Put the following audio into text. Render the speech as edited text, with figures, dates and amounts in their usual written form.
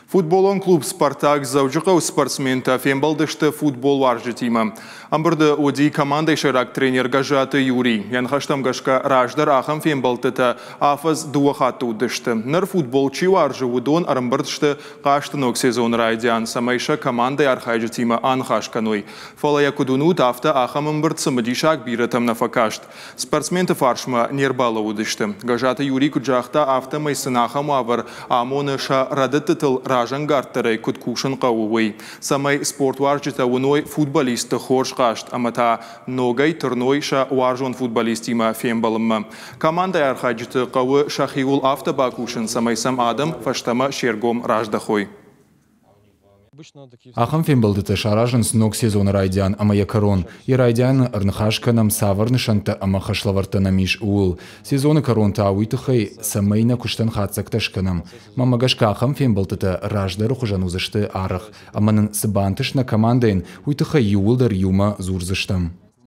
Футболон клуб «Спартак» заужықау спортсмента фембалдышты футбол варжы тима. Амбырды оди команда шарак тренер Гажаты Юрий. Янхаштам гашка раждар ахам фембалтыта афаз дуахату дышты. Нар футболчи варжы удон арымбырдышты қаштынок сезон райдян. Самайша команда архайжы тима анхашканой. Фалая кудуну тафта ахам амбырдсы мадишак биратам нафакашт. Спортсмента фаршма нербала удышты. Гажаты Юрий куджахта афта майсын ахам авар амоныша радыттытыл ражан гарттары куткушын қауывай. Самай спорт варжыта уной футболисты хорш қашт, амата ногай тұрной ша варжон футболистима фембалымма. Команда архайжыты қауы шахиул автобакушын самай сам адам фаштама шергом раждахой. Ахам фембалдыты шаражын снок сезон райдян амая корон. И райдян арнхашканам саварнышанта ама хашлавартана миш уул. Сезоны коронта ауитыхай самайна куштан хатсакташканам. Мамагашка ахам фембалдыты раждару хужанузышты арах. Аманын сыбантышна командайн уйтыхай юулдар юма зурзыштам.